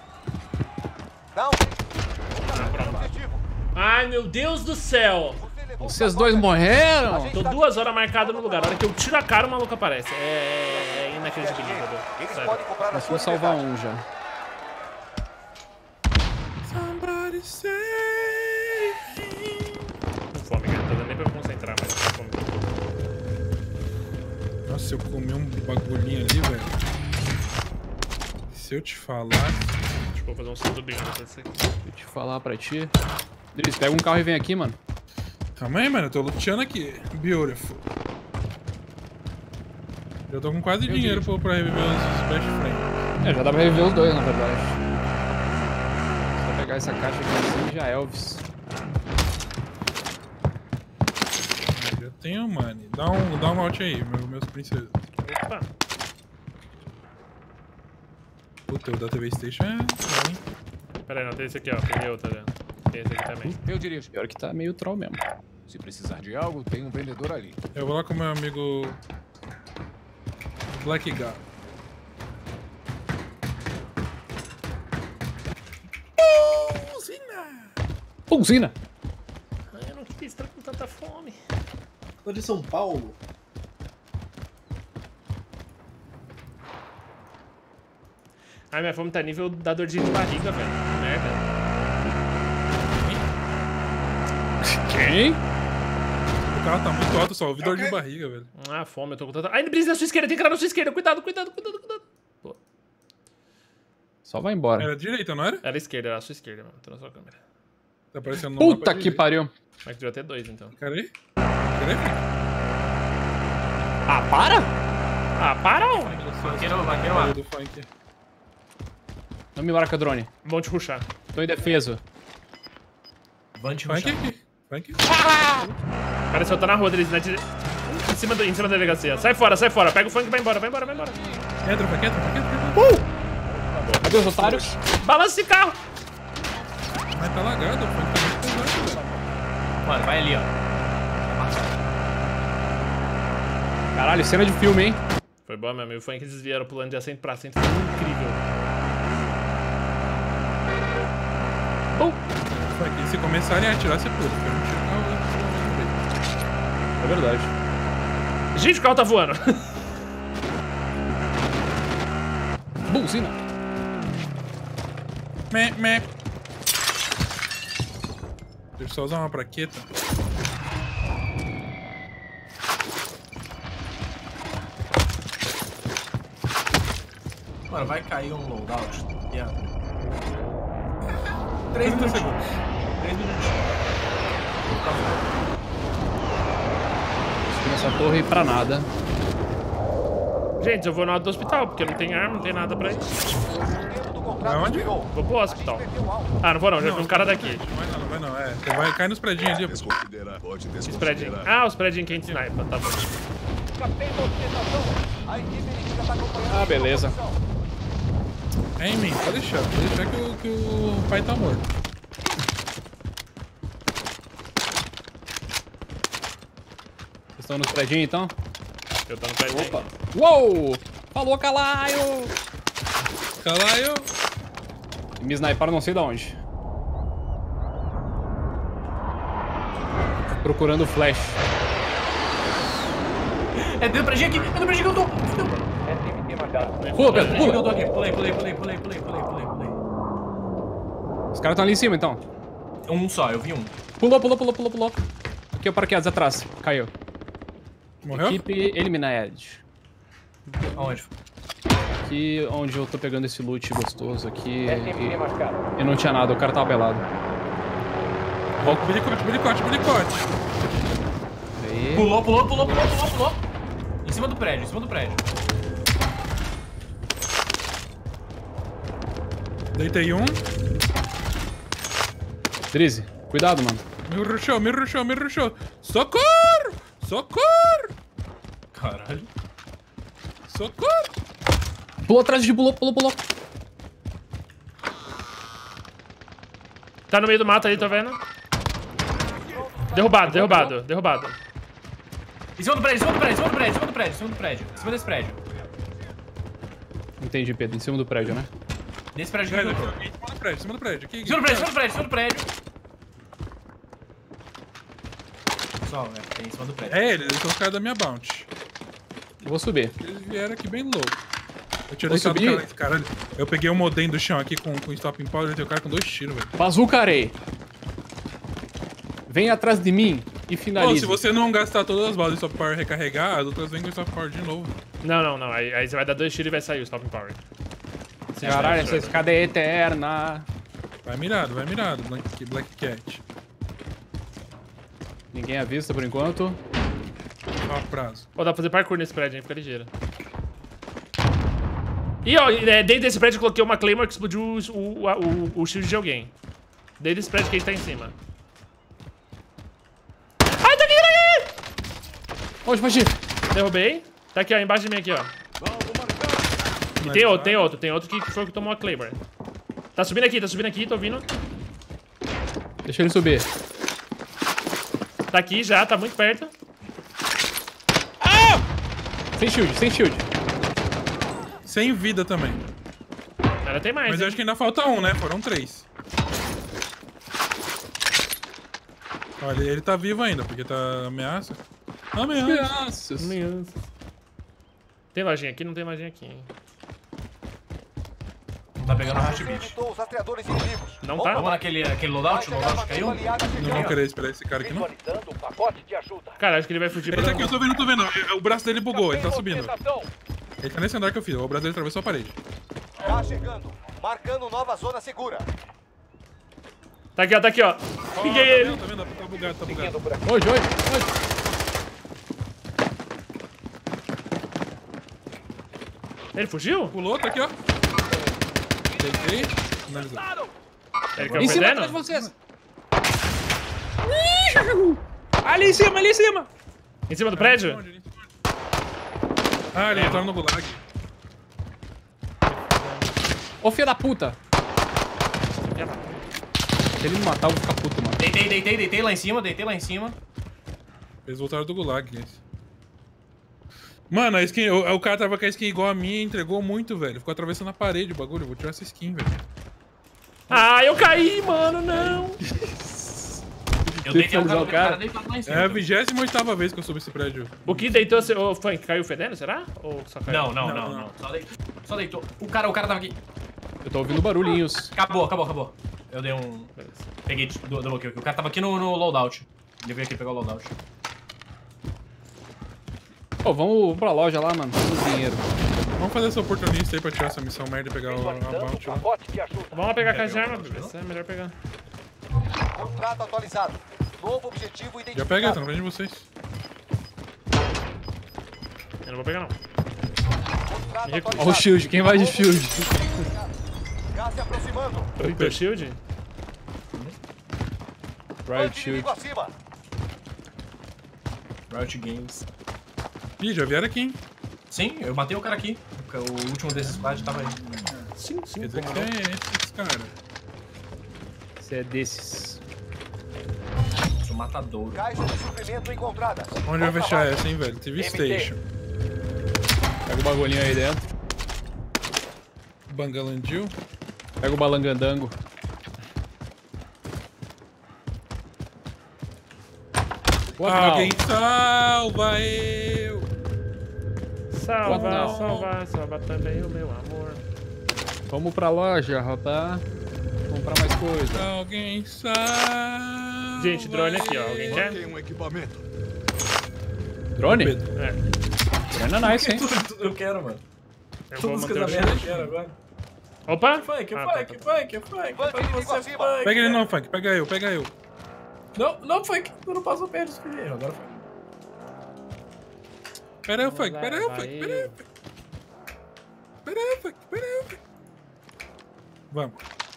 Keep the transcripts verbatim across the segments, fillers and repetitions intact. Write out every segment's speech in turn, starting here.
Dá um objetivo. Ai, meu Deus do céu. Você levou Vocês o dois pacote. morreram? Tô duas horas marcado no lugar. A hora que eu tiro a cara, o maluco aparece. É, é inacreditável. Eles Sério. podem comprar a Nós sua vamos salvar liberdade. um já. Somebody save me. Com fome, cara. Não tô dando nem pra me concentrar, mas com fome. Nossa, eu comi um bagulhinho ali, velho. Se eu te falar... Acho que eu vou fazer um segundo bingo depois disso aqui. Deixa eu te falar pra ti. Driz, pega um carro e vem aqui, mano. Calma aí, mano. Eu tô luteando aqui. Beautiful. Eu tô com quase Eu dinheiro dirijo. pra, pra reviver os best friends. É, já dá pra reviver os dois, na verdade. Só pegar essa caixa aqui assim já é Elvis. Eu tenho money. Dá um, dá um out aí, meu, meus princesas. Opa. Puta, o da T V Station é... bom, hein? Pera aí, não. Tem esse aqui, ó. Peguei outro ali. Tem esse aqui também. Eu dirijo. Pior que tá meio troll mesmo. Se precisar de algo, tem um vendedor ali. Eu vou lá com meu amigo... Black Guy. Pulsina! Ai, eu não queria estar com tanta fome. Tô de São Paulo. Ai, minha fome tá nível da dorzinha de barriga, velho. Merda. Quem? O carro tá muito alto, só ouvi dor de barriga, velho. Ah, fome, eu tô com tanta... Ai, brisa na sua esquerda, tem que ir na sua esquerda. Cuidado, cuidado, cuidado, cuidado. Pô. Só vai embora. Era direita, não era? Era a esquerda, era a sua esquerda, mano. Tô na sua câmera. Tá aparecendo no Puta mapa que direito. pariu. Mas devia ter dois, então. Quer aí? Quer aí? Ah, para! Ah, para! ó. Vaqueiro, vaqueiro lá. Do funk. Não me marca, drone. Vão te rushar. Tô indefeso. Vante Funk rushar. aqui. Funk. Cara, se eu tô na rua deles, na dire... Em cima, do, em cima da delegacia. Sai fora, sai fora. Pega o funk e vai embora, vai embora, vai embora. Entra, funk, entra, funk, entra. Cadê os otários? Balança esse carro! Mas tá lagado, o funk tá muito pesado, velho. Mano, vai ali, ó. Caralho, cena de filme, hein? Foi bom, meu amigo. O funk desviaram pulando de assento pra assento. Foi incrível. Só que se começarem a atirar, você pula. Porque eu não tiro É verdade. Gente, o carro tá voando. Buzina. Mé, mé. Deixa eu só usar uma praqueta. Mano, vai cair um loadout. Yeah. Três segundos. Três minutos. Essa torre pra nada. Gente, eu vou no lado do hospital, porque não tem arma, não tem nada pra isso. Aonde? Vou pro hospital. Ah, não vou não, já vi um cara daqui. Não vai não, não vai não. É, você vai cair nos predinhos ali. Os prédios. Ah, os prédios quem sniper, tá bom. Ah, beleza. É em mim, pode deixar. Pode deixar que o, que o pai tá morto. Vocês estão nos predinhos então? Eu tô no prédio. Opa. Uou! Falou, Calaio! Calaio. Me sniparam não sei de onde. Procurando flash. É dentro do prédio aqui, é dentro do prédio que eu tô. Pula, Pedro, É dentro que eu tô pula! aqui. Pulei, pulei, pulei, pulei, pulei, pulei, pulei, pulei. Os caras estão ali em cima então. Um só, eu vi um. Pulou, pulou, pulou, pulou, pulou. Aqui é o paraquedas atrás. Caiu. Morreu? Equipe Eliminated. Aonde? Aqui onde eu tô pegando esse loot gostoso aqui. E não tinha nada, o cara tava pelado. Bilicote, bilicote, bilicote. Aí. Pulou, pulou, pulou, pulou, pulou, pulou. Em cima do prédio, em cima do prédio. Deitei um. Drizzy, cuidado, mano. Me rushou, me rushou, me rushou. Socorro! Socorro! Caralho. Socorro! Pulou atrás de pulou, pulou, pulou. Tá no meio do mato ali, tá vendo? Derrubado, derrubado, derrubado. Em cima do prédio, em cima do prédio, em cima do prédio, em cima do prédio, em cima do prédio. Em cima desse prédio. Entendi, Pedro. Em cima do prédio, né? Desse prédio que Velho, eu tô. em cima do prédio, em cima do prédio. Aqui, Em cima do prédio, em cima do prédio, em cima do prédio. Pessoal, é, tem em cima do prédio. É eles, eles são os caras da minha bounty. Eu vou subir. Eles vieram aqui bem louco. Eu tinha Vou deixado o subir? cara, esse caralho. Eu peguei o modem do chão aqui com, com stop power e tem o cara com dois tiros, velho. Bazucarei. Vem atrás de mim e Pô, finalize. se você não gastar todas as balas de stop power e recarregar, as outras vêm com stop power de novo. Não, não, não. Aí, aí você vai dar dois tiros e vai sair o Stopping Power. Caralho, essa escada é eterna. Vai mirado, vai mirado, Black, Black Cat. Ninguém avista por enquanto. Ó, prazo. Ó, dá pra fazer parkour nesse prédio, hein? Fica ligeiro. E ó, é, dentro desse prédio eu coloquei uma Claymore que explodiu o, o, o, o shield de alguém. Dentro desse prédio que a gente tá em cima. Ai, tá aqui, tá aqui! Onde, Pati? Derrubei. Tá aqui, ó, embaixo de mim aqui, ó. E tem outro, tem outro, tem outro que foi o que tomou a Claymore. Tá subindo aqui, tá subindo aqui, tô vindo. Deixa ele subir. Tá aqui já, tá muito perto. Sem shield, sem shield. Sem vida também. Ainda tem mais. Mas eu hein? acho que ainda falta um, né? Foram três. Olha, ele tá vivo ainda, porque tá ameaça. Ameaça. Nossa. Meu. Tem lojinha aqui? Não tem lojinha aqui, hein? Tá pegando o Heartbeat. Você evitou os rastreadores inimigos. Não tá? Vamos naquele aquele loadout? O loadout caiu? Não vou querer esperar esse cara aqui, não. Visualizando um pacote de ajuda. Cara, acho que ele vai fugir pra Esse aqui, eu tô vendo, eu tô vendo. O braço dele bugou, ele tá Tem subindo. movimentação. Ele tá nesse andar que eu fiz, o braço dele atravessou a parede. Já chegando. Marcando nova zona segura. Tá aqui, ó, tá aqui, ó. Ó, Peguei tá ele. vendo? Tá vendo? Tá bugado, tá bugado. Seguindo por aqui. Hoje, hoje, hoje. Ele fugiu? Pulou, tá aqui, ó. Deitei. Finalizou. Ele caiu Em cima perdendo? atrás de vocês. Ali em cima, ali em cima. Em cima do prédio? Onde? Ele esconde. Ah, ele entrou no gulag. Ô, filho da puta. Se ele me matar, eu vou ficar puto, mano. Deitei, deitei, deitei lá em cima, deitei lá em cima. Eles voltaram do gulag, esse. Mano, a skin, o, o cara tava com a skin igual a minha e entregou muito, velho. Ficou atravessando a parede o bagulho. Eu vou tirar essa skin, velho. Ah, eu caí, mano, não. Eu deitei um cara, finalizar o o cara cara. deitado lá em cima. É a vigésima oitava vez que eu subo esse prédio. O que deitou... Você... Ô, Funk, caiu fedendo, será? Ou só caiu? Não, não, Não, não, não. não. Só deitou. Só deitou. O cara, o cara tava aqui. Eu tô ouvindo barulhinhos. Acabou, acabou, acabou. Eu dei um... Beleza. Peguei do, do, O cara tava aqui no, no loadout. Ele veio aqui pegar o loadout. Pô, vamos pra loja lá, mano. Temos dinheiro. Vamos fazer essa oportunista aí pra tirar essa missão merda e pegar o a Visualizando bounty lá. pacote de ajuda. Vamos lá pegar a caixa de arma, bebê. É melhor pegar. Contrato atualizado. Novo objetivo Já identificado. pega, tá na frente de vocês. Eu não vou pegar, não. Contrato Me recuso. Ó o shield, quem vai de shield? Gás se aproximando. Hyper Shield? Riot shield. Inimigo acima. Riot Games. Ih, já vieram aqui, hein? Sim, eu matei o cara aqui. O, o último desses squad tava aí. Sim, sim. Quer dizer que é esses cara. Você é desses. Sou matador. Caixa de suprimento encontrada. Onde vai fechar essa, hein, velho? T V Station. Pega o bagulhinho aí dentro. Bangalandil. Pega o balangandango. What now? Alguém salva eu! Salva, Não. salva, salva também o meu amor. Vamos pra loja, rapaz. Comprar mais coisa. Alguém salva. Gente, drone aqui, ó. Alguém quer? um equipamento. Drone? Pedro. É. Drone é nice, hein? Tudo, tudo eu quero, mano. Eu vou Todas as manter o coisas merda eu shield. quero agora. Opa! Que foi, que Ah, foi, tá, que tá. foi, que foi, que Funk foi, inimigo você acima. foi. Pega ele não, Funk. Pega eu, pega eu. Não, não foi que tu não passou perto do filho. Agora foi. Pera aí, Funk. Vamos Pera aí, lá, Funk. vai Pera aí, eu. Funk. Pera aí, Funk. Pera aí, Funk. Vamos.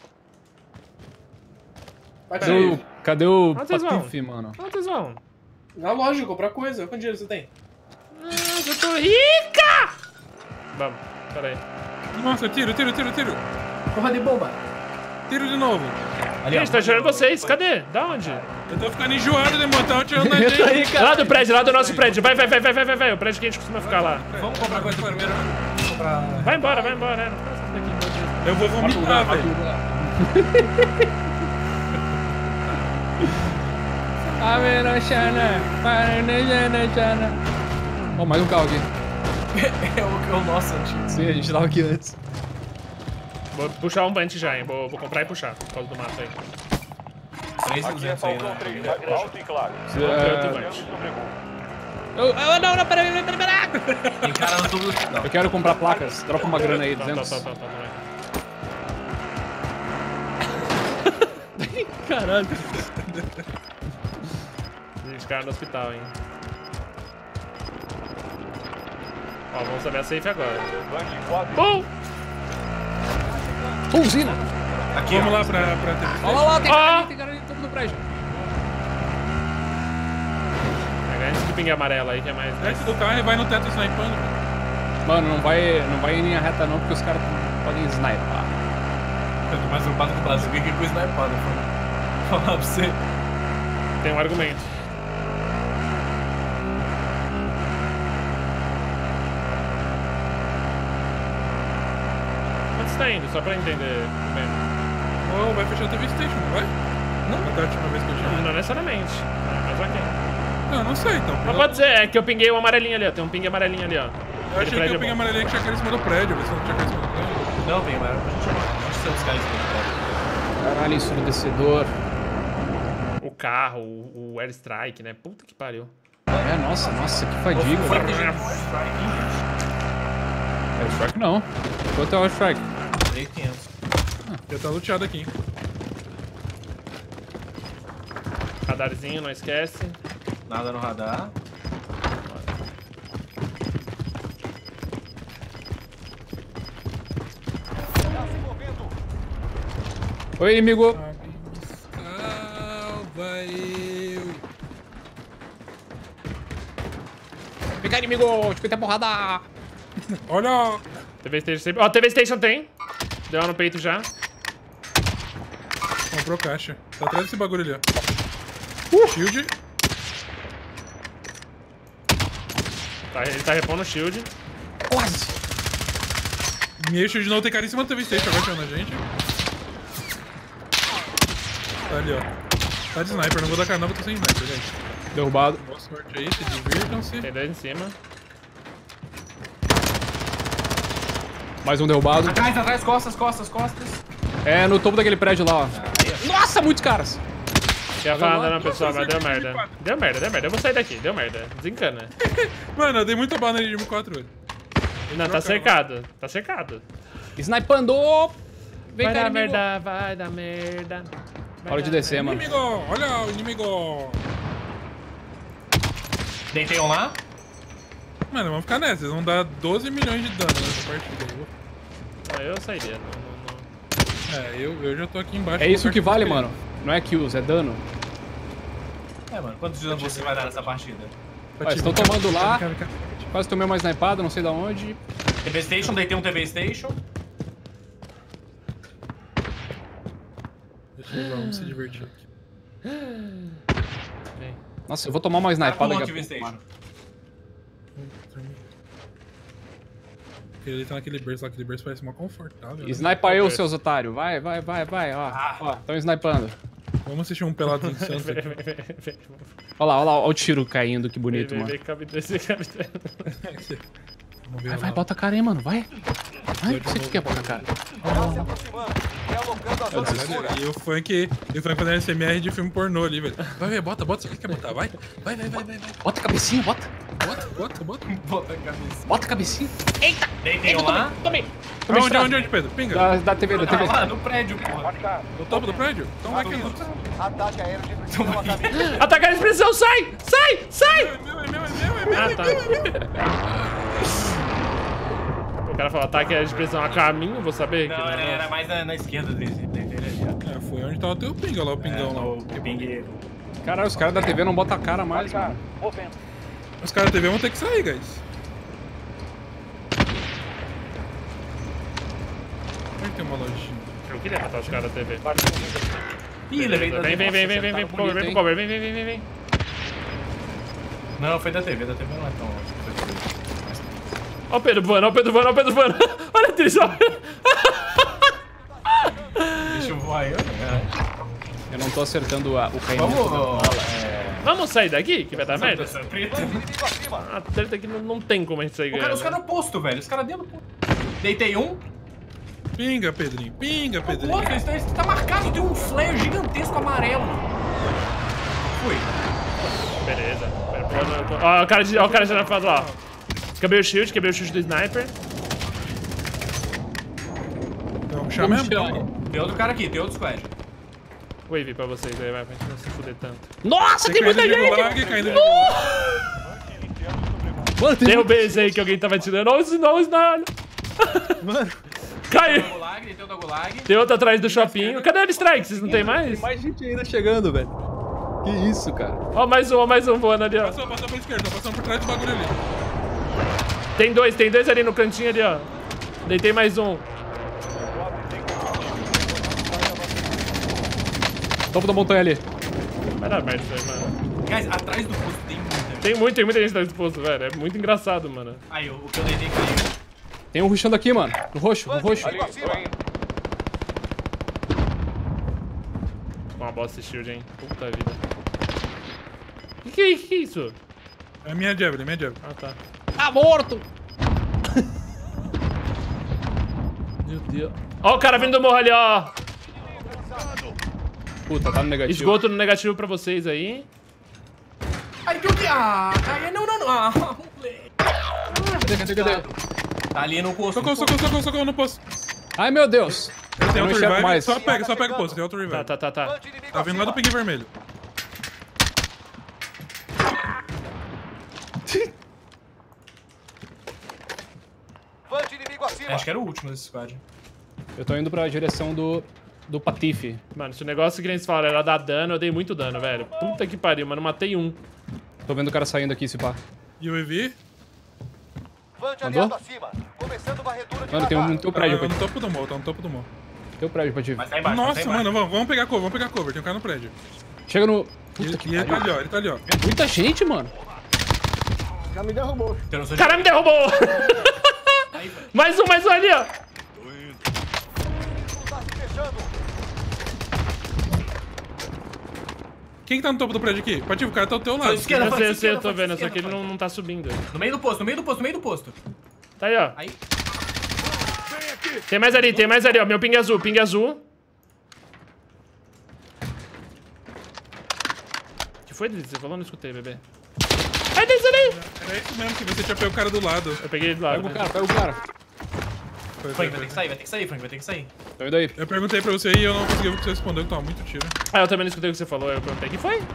Bate Cadê aí. o, cadê o Onde vocês vão? Patife, mano? Onde vocês vão? Na loja, comprar coisa. Quanto dinheiro você tem? Ah, eu tô rica! Vamos, pera aí. Nossa, tiro, tiro, tiro, tiro. Porra de bomba. Tiro de novo. Ali, Gente, tá atirando vocês. Cadê? Da onde? Eu tô ficando enjoado de montar atirando na gente. aí, cara. Lá do prédio, lá do nosso prédio. Vai, vai, vai, vai, vai, vai, vai. O prédio que a gente costuma ficar lá. Vamos comprar coisa primeiro. Vamos comprar. Vai embora, vai embora. É, não fica saindo daqui enquanto isso. Eu vou vomitar, velho. Ó, mais um carro aqui. É o, é o nosso antigo. Sim, a gente tava aqui antes. Vou puxar um bunch já, hein. Vou, vou comprar e puxar, por causa do mato aí. três e Aqui é duzentos aí, Falcão né? três. Alto e claro. Comprei outro É, bunch. eu, eu, não, não, peraí, peraí, peraí. Tem cara no tubo. Não. Eu quero comprar placas. Dropa uma grana aí, Tá, tá, duzentos. tá, tá, tá, vai. Caralho. Gente, cara no hospital, hein. Ó, vamos saber a safe agora. Bang quatro. Bom! Usina. Aqui, Vamos ó. lá pra, pra T V Station. Olha lá, tem Ah. cara ali, tem cara ali, todo no prédio. Pega esse ping amarelo aí, que é mais... Desce do carro e vai no teto snipando. velho. Mano, não vai, não vai em linha reta não, porque os caras podem sniper. Eu tô mais ocupado que o Brasil. Que coisa snipada, pô. Falar pra você. Tem um argumento. Onde você tá indo? Só pra entender bem. Oh, vai fechar a T V Station, não vai? Não. Até a última vez que eu tinha. Não necessariamente. Mas ok. Não, não sei então. Mas pode ser, é que eu pinguei o amarelinho ali, ó. Tem um ping amarelinho ali, ó. Eu Aquele achei que prédio eu é peguei bom. amarelinha que tinha cara em cima do prédio. Vê se não tinha cara em cima do prédio. Não, vem, mas a gente onde são os caras que Caralho, ensurdecedor. O carro, o, o airstrike, né? Puta que pariu. É, nossa, nossa, que fadiga. velho. Airstrike não. Quanto é o Airstrike? três mil e quinhentos. Já tá luteado aqui, hein? Radarzinho, não esquece. Nada no radar. Tá se movendo. Oi, inimigo. Salva eu. Vem cá, inimigo. cinquenta porrada. Olha! T V Station sempre. Ó, T V Station tem. Deu uma no peito já. Comprou caixa. Tá atrás desse bagulho ali, ó. Shield. Tá, ele tá repondo o shield. Quase. Meu shield não tem cara em cima do T V Station, vai tirando a gente. Tá ali, ó. Tá de sniper, não vou dar cara não, vou tô sem sniper, gente. Derrubado. Boa sorte aí, se divirtam-se. Tem dois em cima. Mais um derrubado. Atrás, atrás, costas, costas, costas. É, no topo daquele prédio lá, ó. Nossa, muitos caras. Ia falar, não, pessoal, mas deu merda. Deu merda, deu merda. Eu vou sair daqui, deu merda. Desencana. Mano, eu dei muita bala nele de M quatro, velho. Não, tá cercado. Tá cercado. Snipando. Vem, Vai cá, dar inimigo. merda, vai dar merda. Vai Hora de dar descer, mano. Inimigo, olha o inimigo. Deitei um lá. Mano, vamos ficar nessa, vocês vão dar doze milhões de dano nessa partida. Eu vou- Não, eu sairia, não, não, não. É, eu, eu já tô aqui embaixo. É isso vou que ficar vale, aqui. mano. Não é kills, é dano. É, mano, quantos de dano você vai dar nessa partida? Pra Ó, te estão ver. tomando lá. Cara, cara, Quase tomei uma snipada, não sei da onde. T V Station, deitei um T V Station. Deixa eu vamos se divertir aqui. Nossa, eu vou tomar uma Tá snipada com daqui T V a pouco, Station. mano. Porque ele tá naquele berço lá, aquele berço parece mó confortável. né? Snipa eu, seus otários. Vai, vai, vai, vai. Ó, Ah. ó, estão snipando. Vamos assistir um pelado em Santos Vem, aqui. vem, vem, vem. Olha lá, olha lá, olha o tiro caindo, que bonito, Vem, mano. vem, cabe desse, cabe desse. Vamos ver Vai, lá. vai, bota a cara aí, mano, vai. Vai, você que quer botar a cara. Tá se aproximando. Realocando a zona segura. E o funk, e o funk fazendo S M R de filme pornô ali, velho. Vai, vai, bota, bota, você quer botar, vai. Vai, vai, vai, vai, vai. Bota a cabecinha, bota. Bota, bota, bota. Bota a cabeça. Bota a cabecinha. Deitei um lá. Tomei. Tomei Onde, estrada. onde, onde, Pedro? Pinga. Da, da T V, da T V. Ah, lá, no prédio, porra. No topo do prédio? Então vai que Ataque aéreo de precisão a caminho. Atacar a expressão, sai! Sai! Sai! É meu, é meu, é meu, é meu. Ah, tá. O cara falou, ataque de expressão a caminho, vou saber. Não, que era, era mais na, na esquerda dele. Deitei ele ali, É, foi onde tava o teu pinga lá, o ó. pingão lá. O pingueiro. Caralho, os caras da T V não botam a cara mais, mano. Os caras da T V vão ter que sair, guys. Onde tem uma lojinha? Eu queria matar os caras da T V. Ih, levei da Vem, vem, vem, vem, vem, vem pro cover, vem pro cover, vem, vem, vem, vem, vem. Não, foi da T V. Da T V não é tão ótimo. Ó o Pedro voando, ó o Pedro voando, ó o Pedro voando. Olha a atriz, ó. Deixa eu voar eu, né? Eu não tô acertando a- o caimento. Vamos. É... Vamos sair daqui, que vai dar merda. Essa preta. Inimigo acima. A treta aqui não, não tem como a gente sair O cara, os ganhando. caras no posto, velho. Os caras dentro do posto. Deitei um. Pinga, Pedrinho, pinga, O Pedrinho. outro, esse tá, esse tá marcado, tem um flare gigantesco amarelo. Fui. Beleza. Ó, o cara de, ó, o cara de na fase lá. Quebrei o shield, quebrei o shield do sniper. Então, chama mesmo? Tem outro cara aqui, tem outro squad. Wave pra vocês aí, vai, pra gente não se fuder tanto. Nossa, tem muita Caindo de gente! gulag, caindo de gulag. Mano, tem Derrubei esse aí que alguém tava tirando. Olha os não, os não. Mano, Caiu. Gulag, deitei outro gulag. Tem outro atrás do shopping. Cadê o strike? Vocês não tem mais? mais gente ainda chegando, velho. Que isso, cara. Ó, mais um, ó, mais um voando ali, ó. Passou, passou pra esquerda, tá passando por trás do bagulho ali. Tem dois, tem dois ali no cantinho ali, ó. Deitei mais um. Topo da montanha ali. Vai dar merda isso aí, mano. Guys, atrás do posto tem muita gente. Tem muito, tem muita gente atrás do posto, velho. É muito engraçado, mano. Aí, o, o que eu deitei caiu. Tem um rushando aqui, mano. No roxo, no roxo. Inimigo acima. Uma bosta esse shield, hein. Puta vida. Que que é que é isso? É minha Javelin, minha Javelin. Ah, tá. Tá morto! Meu Deus. Ó o cara vindo do morro ali, ó. Puta, tá no negativo. Esgoto no negativo pra vocês aí. Ai, que o que? Ah, cai. Não, não, não. Ah, moleque. Cadê, cadê, cadê? Tá ali no posto. Socorro, socorro, socorro, socorro no posto. Ai, meu Deus. Ele tem Eu não outro enxergo revive, mais. só pega, só pega o posto, tem outro revive. Tá, tá, tá, tá. Band inimigo Tá vindo lá do acima. ping vermelho. Band inimigo acima. Acho que era o último desse squad. Eu tô indo pra direção do, do Patife. Mano, se o negócio que eles falaram era dar dano, eu dei muito dano, velho. Puta que pariu, mano. Matei um. Tô vendo o cara saindo aqui, se pá. E o E V? Band Mandou? aliado acima. Começando varredura de Mano, tem um no teu Tá prédio, no Patife. topo do morro, tá no topo do morro. Teu prédio, Patife. Mas tá embaixo, mas tá Nossa, embaixo. mano, vamos, vamos pegar cover, vamos pegar cover. Tem um cara no prédio. Chega no... E, Puta que e ele tá pariu. ali, ó, ele tá ali, ó. Muita gente, mano. Eu não sou O cara me derrubou! Mais um, mais um ali, ó. Tá se fechando. Quem que tá no topo do prédio aqui? Patife, o cara tá ao teu lado. Esquerda, Eu flanco, sei, eu sei, eu esquerda, tô flanco, vendo, só esquerda, que ele flanco. não, não tá subindo. No meio do posto, no meio do posto, no meio do posto. Tá aí, ó. Aí. Tem mais ali, tem mais ali, ó. Meu ping azul, ping azul. O que foi, Drizzy? Você falou? Não escutei, bebê. Ai, Drizzy, ali! Era isso mesmo, que você tinha pego o cara do lado. Eu peguei ele do lado. Pega o cara, pega o cara. Foi, foi, Frank, vai foi. ter que sair, vai ter que sair, Frank, vai ter que sair. Tô indo aí. Eu perguntei pra você e eu não consegui você respondeu que tava muito tiro. Ah, eu também não escutei o que você falou. Eu perguntei. O que foi?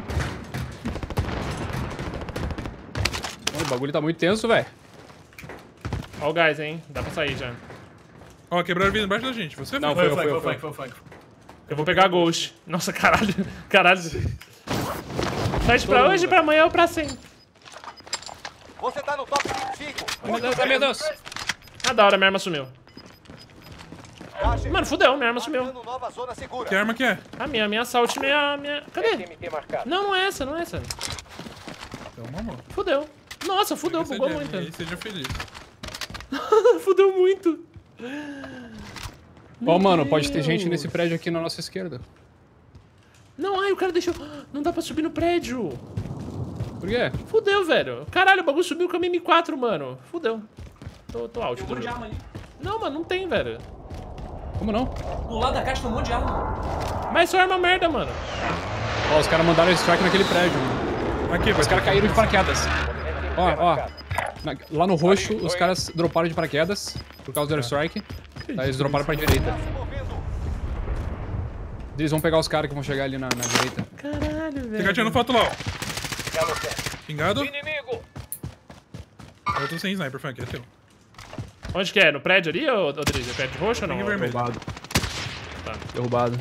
Mano, o bagulho tá muito tenso, velho. Ó o gás, hein? Dá pra sair já. Ó, quebraram a vida embaixo da gente. Você Não, foi. Foi o foi, Frank, foi, foi o Frank, foi o Frank. Eu vou pegar a Ghost. Nossa, caralho. Caralho. Site pra hoje, pra amanhã ou pra sempre. Você tá no top vinte e cinco. Meu Deus, ai, meu Deus. Ah, da hora, minha arma sumiu. Já chegou. Mano, fudeu, minha arma sumiu. Marcando nova zona segura. Que arma que é? A minha, a minha assault, minha, minha... Cadê? Não, não é essa, não é essa. Então, mamão. Fudeu. Nossa, fudeu, Seja- bugou muito. e Seja feliz. Fudeu muito. Ó, mano, pode ter gente nesse prédio aqui na nossa esquerda. Não, ai, o cara deixou... Não dá pra subir no prédio. Por quê? Fudeu, velho. Caralho, o bagulho subiu com a M quatro, mano. Fudeu. Tô, tô out. Tem um monte de arma ali. Não, mano, não tem, velho. Como não? Do lado da caixa tem um monte de arma. Mas só arma merda, mano. Ó, os caras mandaram strike naquele prédio, mano. Aqui, Os caras caíram de paraquedas. Ó, ó. Na- lá no roxo, os caras droparam de paraquedas por causa do airstrike. Aí eles droparam pra direita. Eles vão pegar os caras que vão chegar ali na, na direita. Caralho, Fica velho. tirando foto lá, ó. Pingado. Eu tô sem sniper, Frank, é teu. Onde que é? No prédio ali, ô, ô Drizzy? É prédio roxo ou não? Pingue vermelho. Derrubado. Tá. Derrubado.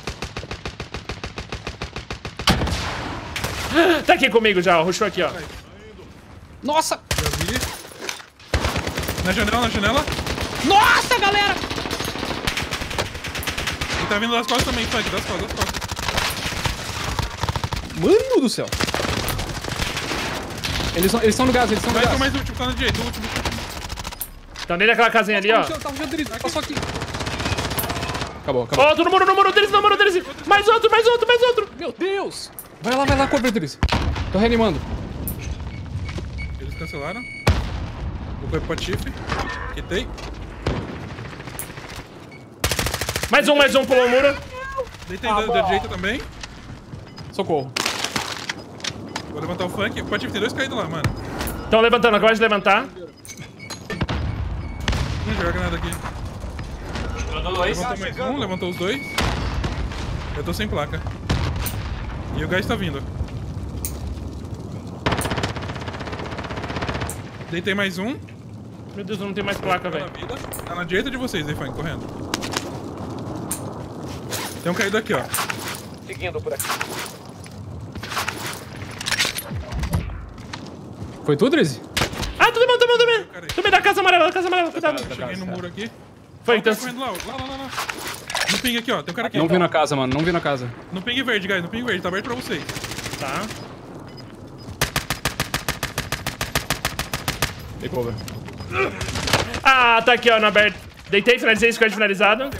Tá aqui comigo já, ó. Rushou aqui, ó. Nossa! Já vi. Na janela, na janela. Nossa, galera! Ele tá vindo das costas também, Frank, das costas, das costas. Mano do céu! Eles são, eles são no gás, eles são no Vai, gás. então mais último, tá na direita, o último. Então nele aquela casinha ali, ó. Tá no chão, tá no chão, Drizzy, passou aqui. Acabou, acabou. Ó, no muro, no muro, Drizzy, no muro, Drizzy. Mais outro, mais outro, mais outro. Meu Deus! Vai lá, vai lá, cover, Drizzy. Tô reanimando. Eles cancelaram. Vou pro Patife. Quitei. Mais um, mais um, pulou o muro. Deitei da, da direita também. Socorro. Vou levantar o funk. O Patife tem dois caídos lá, mano. Estão levantando, acaba de levantar. Vamos jogar granada aqui. Levantou dois. Levantou mais um, levantou os dois. Eu tô sem placa. E o gás tá vindo. Deitei mais um. Meu Deus, não tem mais placa, Tá na velho. vida. Tá na direita de vocês aí, Funk, correndo. Tem um caído aqui, ó. Seguindo por aqui. Foi tu, Drizzy? Ah, tô bem, tô bem, tô bem. Cara aí. Tô bem da casa amarela, da casa amarela, cuidado. Cheguei no muro aqui. Foi, Ó, o então... cara correndo lá, ó. lá, lá, lá, lá. No ping aqui, ó. Tem um cara aqui. Não vi na casa, mano, não vi na casa. No ping verde, guys. No ping verde. Tá aberto pra vocês. Tá. Dei cover. Ah, tá aqui, ó, no aberto. Deitei, finalizei, squad finalizado.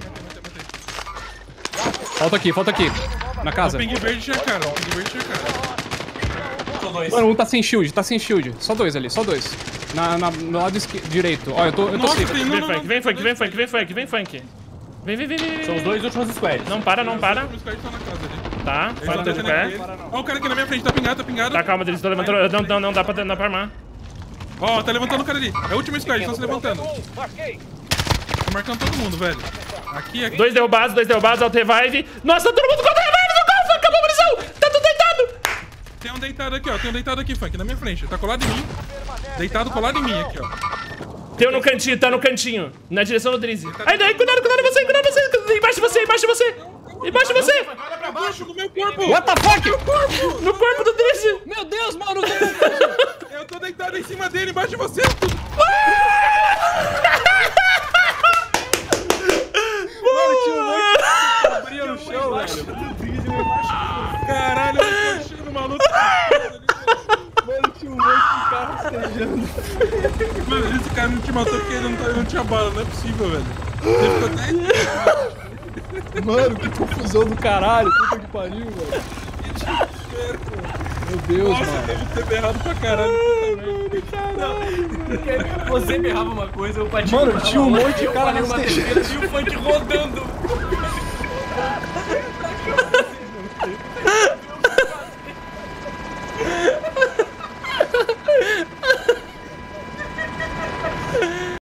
Falta aqui, falta aqui. Na casa. No ping verde tinha cara. No ping verde tinha cara. Levantou dois. Mano, um tá sem shield, tá sem shield. Só dois ali, só dois. Na, na, no lado esqui- direito. Ó, eu tô, eu tô Nossa, safe. tem- Vem, não, funk, não, vem, funk, não. vem, funk, vem, funk, vem, funk, vem, funk. Vem, vem, vem, vem, São os vem. dois últimos squads. Não para, não para. Os caras estão na casa ali. Tá, Eles para, estão tô de descendo pé. aqui. Ó, o cara aqui na minha frente. Tá pingado, tá pingado. Tá, calma, eles estão levantando. Não, não, não dá pra, não dá pra armar. Ó, tá levantando o cara ali. É o último squad, estão se levantando. Marquei. Tô marcando todo mundo, velho. Aqui, aqui. Dois derrubados, dois derrubados, alto revive. Nossa, tá todo mundo contra revive, socorro, funk, acabou a munição. Tá tudo deitado. Tem um deitado aqui, ó. Tem um deitado aqui, Funk, na minha frente. Tá colado em mim. Deitado colado em mim aqui, ó. Tem um no cantinho, tá no cantinho. Na direção do Drizzy. Ai, daí, cuidado, cuidado de você, cuidado de você. Embaixo de você, embaixo de você. Embaixo de você. Olha pra baixo do meu corpo. What the fuck? No corpo do Drizzy. Meu Deus, mano. Eu tô deitado em cima dele, embaixo de você. Abria no chão, velho. Caralho, eu tô achando maluco. Mano, tinha um monte de carro estejando. Mano, esse cara não te matou porque ele não, tá, ele não tinha bala. Não é possível, velho. Ele ficou até... Mano, que confusão do caralho. Puta que pariu, velho. Meu Deus, Nossa, mano. deve ter berrado pra caralho. Você berrava uma coisa, eu bati Mano, uma tinha um outra, monte de eu cara falei nas uma teixeiras. terceira e o funk rodando,